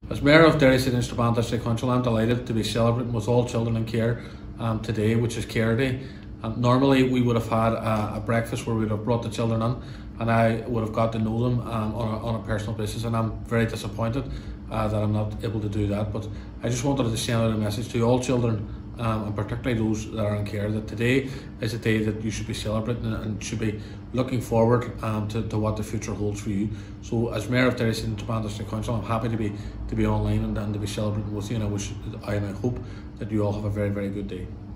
As Mayor of Derry City and Strabane District Council, I'm delighted to be celebrating with all children in care today, which is Cllr Day. Normally we would have had a breakfast where we would have brought the children in and I would have got to know them on a personal basis, and I'm very disappointed that I'm not able to do that. But I just wanted to send out a message to all children, and particularly those that are in care, that today is a day that you should be celebrating and should be looking forward to what the future holds for you. So as Mayor of Derry City and Strabane District Council, I'm happy to be online and to be celebrating with you, and I hope that you all have a very, very good day.